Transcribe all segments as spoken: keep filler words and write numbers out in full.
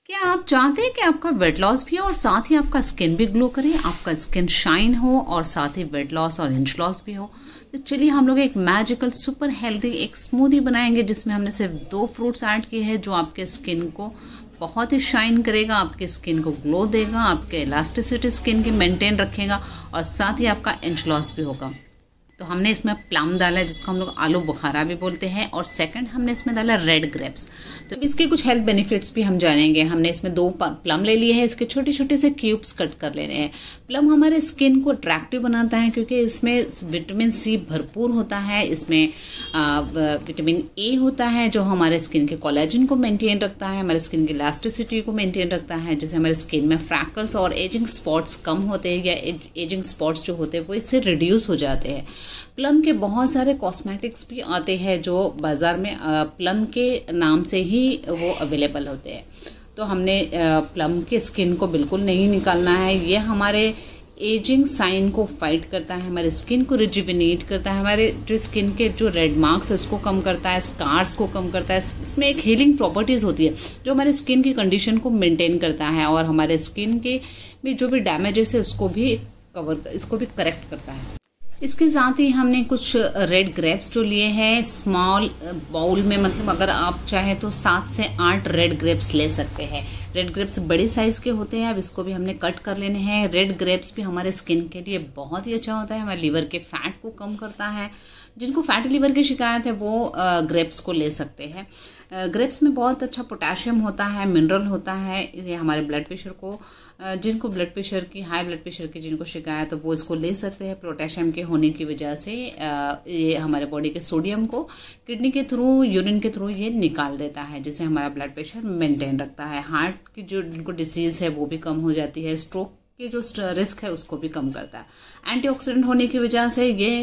क्या आप चाहते हैं कि आपका वेट लॉस भी हो और साथ ही आपका स्किन भी ग्लो करे, आपका स्किन शाइन हो और साथ ही वेट लॉस और इंच लॉस भी हो? तो चलिए हम लोग एक मैजिकल सुपर हेल्दी एक स्मूदी बनाएंगे जिसमें हमने सिर्फ दो फ्रूट्स ऐड किए हैं, जो आपके स्किन को बहुत ही शाइन करेगा, आपके स्किन को ग्लो देगा, आपके इलास्टिसिटी स्किन की मेंटेन रखेगा और साथ ही आपका इंच लॉस भी होगा। तो हमने इसमें प्लम डाला है जिसको हम लोग आलू बुखारा भी बोलते हैं, और सेकंड हमने इसमें डाला रेड ग्रेप्स। तो इसके कुछ हेल्थ बेनिफिट्स भी हम जानेंगे। हमने इसमें दो प्लम ले लिए हैं, इसके छोटे छोटे से क्यूब्स कट कर लेने हैं। प्लम हमारे स्किन को अट्रैक्टिव बनाता है क्योंकि इसमें विटामिन सी भरपूर होता है, इसमें विटामिन ए होता है जो हमारे स्किन के कोलेजन को मेंटेन रखता है, हमारे स्किन की इलास्टिसिटी को मेंटेन रखता है, जिससे हमारे स्किन में फ्रैकल्स और एजिंग स्पॉट्स कम होते हैं, या एजिंग स्पॉट्स जो होते हैं वो इससे रिड्यूस हो जाते हैं। प्लम के बहुत सारे कॉस्मेटिक्स भी आते हैं जो बाजार में प्लम के नाम से ही वो अवेलेबल होते हैं। तो हमने प्लम के स्किन को बिल्कुल नहीं निकालना है, ये हमारे एजिंग साइन को फाइट करता है, हमारे स्किन को रिजुविनेट करता है, हमारे जो स्किन के जो रेड मार्क्स है उसको कम करता है, स्कार्स को कम करता है। इसमें एक हीलिंग प्रॉपर्टीज होती है जो हमारे स्किन की कंडीशन को मेंटेन करता है और हमारे स्किन के में जो भी डैमेजेस है उसको भी कवर इसको भी करेक्ट करता है। इसके साथ ही हमने कुछ रेड ग्रेप्स जो लिए हैं स्मॉल बाउल में, मतलब अगर आप चाहें तो सात से आठ रेड ग्रेप्स ले सकते हैं। रेड ग्रेप्स बड़े साइज के होते हैं, अब इसको भी हमने कट कर लेने हैं। रेड ग्रेप्स भी हमारे स्किन के लिए बहुत ही अच्छा होता है, हमारे लीवर के फैट को कम करता है। जिनको फैटी लीवर की शिकायत है वो ग्रेप्स को ले सकते हैं। ग्रेप्स में बहुत अच्छा पोटेशियम होता है, मिनरल होता है, ये हमारे ब्लड प्रेशर को, जिनको ब्लड प्रेशर की हाई ब्लड प्रेशर की जिनको शिकायत है वो इसको ले सकते हैं। पोटेशियम के होने की वजह से ये हमारे बॉडी के सोडियम को किडनी के थ्रू, यूरिन के थ्रू ये निकाल देता है, जिससे हमारा ब्लड प्रेशर मेंटेन रखता है। हार्ट की जो जिनको डिसीज है वो भी कम हो जाती है, स्ट्रोक की जो रिस्क है उसको भी कम करता है। एंटीऑक्सीडेंट होने की वजह से ये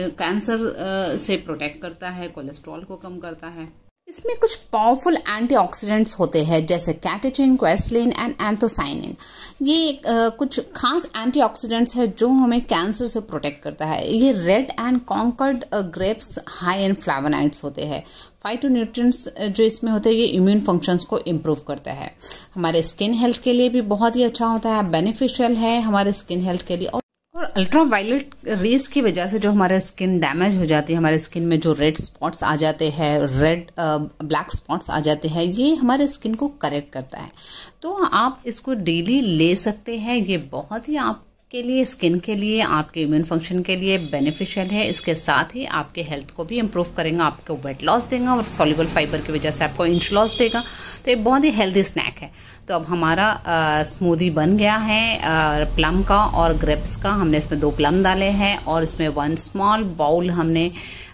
कैंसर से प्रोटेक्ट करता है, कोलेस्ट्रॉल को कम करता है। इसमें कुछ पावरफुल एंटीऑक्सीडेंट्स होते हैं जैसे कैटेचिन, क्वेरसेलिन एंड एंथोसाइनिन। ये आ, कुछ खास एंटीऑक्सीडेंट्स है जो हमें कैंसर से प्रोटेक्ट करता है। ये red and concord grapes high and flavonoids होते हैं। फाइटोन्यूट्रिएंट्स जो इसमें होते हैं ये इम्यून फंक्शंस को इम्प्रूव करता है, हमारे स्किन हेल्थ के लिए भी बहुत ही अच्छा होता है, बेनिफिशियल है हमारे स्किन हेल्थ के लिए। और और अल्ट्रा वायलेट रेज की वजह से जो हमारे स्किन डैमेज हो जाती है, हमारे स्किन में जो रेड स्पॉट्स आ जाते हैं, रेड ब्लैक स्पॉट्स आ जाते हैं, ये हमारे स्किन को करेक्ट करता है। तो आप इसको डेली ले सकते हैं, ये बहुत ही आपके लिए, स्किन के लिए, आपके इम्यून फंक्शन के लिए बेनिफिशियल है। इसके साथ ही आपके हेल्थ को भी इम्प्रूव करेगा, आपको वेट लॉस देगा और सॉल्युबल फाइबर की वजह से आपको इंच लॉस देगा। तो ये बहुत ही हेल्दी स्नैक है। तो अब हमारा स्मूदी बन गया है प्लम का और ग्रेप्स का। हमने इसमें दो प्लम डाले हैं और इसमें वन स्मॉल बाउल हमने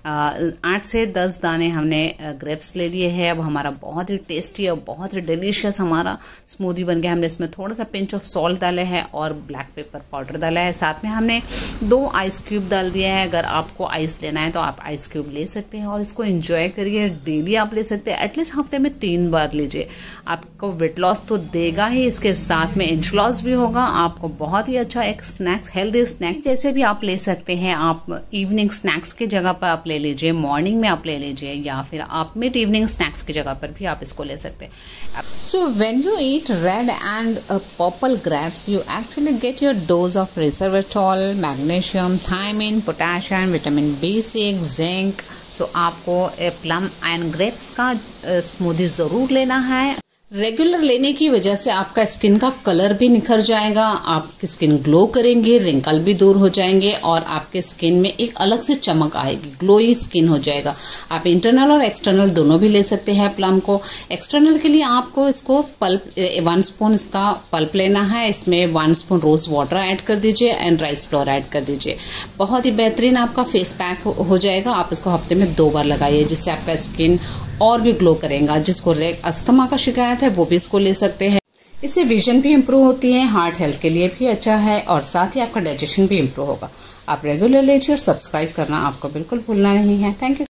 आठ से दस दाने हमने ग्रेप्स ले लिए हैं। अब हमारा बहुत ही टेस्टी और बहुत ही डिलीशियस हमारा स्मूदी बन गया। हमने इसमें थोड़ा सा पिंच ऑफ सॉल्ट डाले हैं और ब्लैक पेपर पाउडर डाला है। साथ में हमने दो आइस क्यूब डाल दिए हैं। अगर आपको आइस लेना है तो आप आइस क्यूब ले सकते हैं और इसको एंजॉय करिए। डेली आप ले सकते हैं, एटलीस्ट हफ्ते में तीन बार लीजिए। आपको वेट लॉस तो देगा ही, इसके साथ में इंच लॉस भी होगा। आपको बहुत ही अच्छा एक स्नैक्स, हेल्दी स्नैक जैसे भी आप ले सकते हैं। आप इवनिंग स्नैक्स की जगह पर आप ले लीजिए, मॉर्निंग में आप ले लीजिए, या फिर आप मिड इवनिंग स्नैक्स की जगह पर भी आप इसको ले सकते हैं। So when you eat red and purple grapes you actually get your dose of resveratrol, magnesium, thiamine, potassium, vitamin B six, zinc. So आपको प्लम एंड ग्रेप्स का स्मूदी जरूर लेना है। रेगुलर लेने की वजह से आपका स्किन का कलर भी निखर जाएगा, आपकी स्किन ग्लो करेंगे, रिंकल भी दूर हो जाएंगे और आपके स्किन में एक अलग से चमक आएगी, ग्लोइंग स्किन हो जाएगा। आप इंटरनल और एक्सटर्नल दोनों भी ले सकते हैं प्लम को। एक्सटर्नल के लिए आपको इसको पल्प, वन स्पून इसका पल्प लेना है, इसमें one spoon rose water add कर दीजिए एंड राइस फ्लोर ऐड कर दीजिए। बहुत ही बेहतरीन आपका फेस पैक हो जाएगा। आप इसको हफ्ते में दो बार लगाइए जिससे आपका स्किन और भी ग्लो करेगा। जिसको रेग अस्थमा का शिकायत है वो भी इसको ले सकते हैं। इससे विजन भी इम्प्रूव होती है, हार्ट हेल्थ के लिए भी अच्छा है और साथ ही आपका डाइजेशन भी इम्प्रूव होगा। आप रेगुलर लीजिए और सब्सक्राइब करना आपको बिल्कुल भूलना नहीं है। Thank you.